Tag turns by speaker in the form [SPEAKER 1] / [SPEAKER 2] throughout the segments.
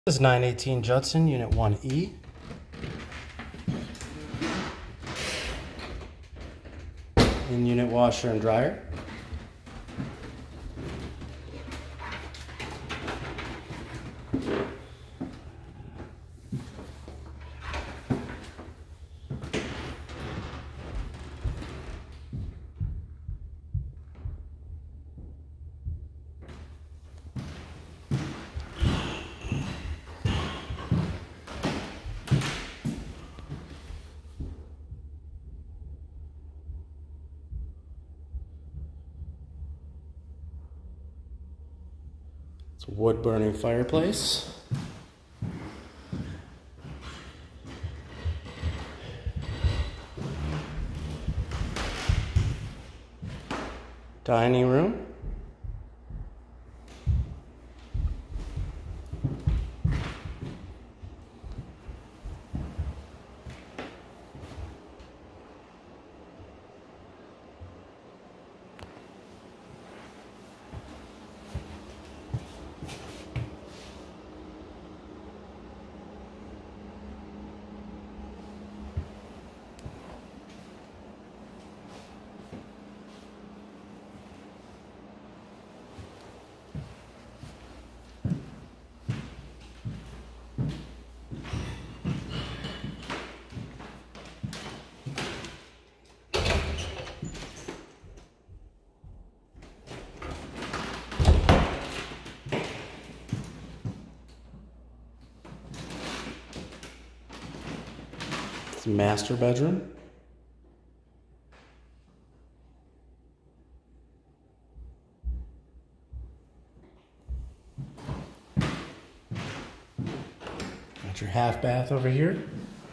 [SPEAKER 1] This is 918 Judson, Unit 1E. In-unit washer and dryer. It's a wood-burning fireplace. Dining room. It's a master bedroom. Got your half bath over here.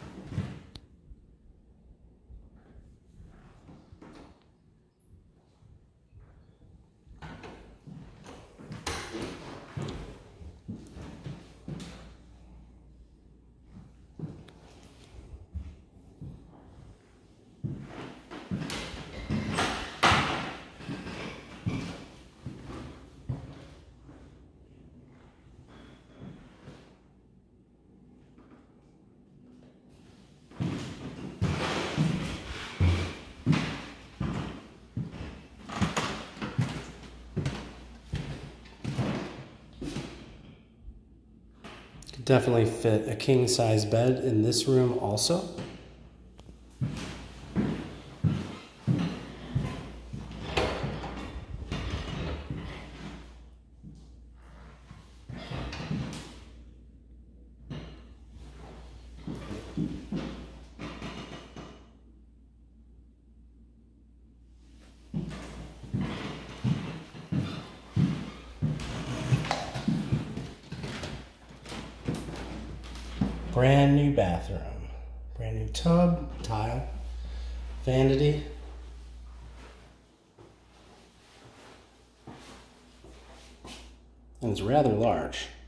[SPEAKER 1] Could definitely fit a king-size bed in this room also. Brand new bathroom, brand new tub, tile, vanity. And it's rather large.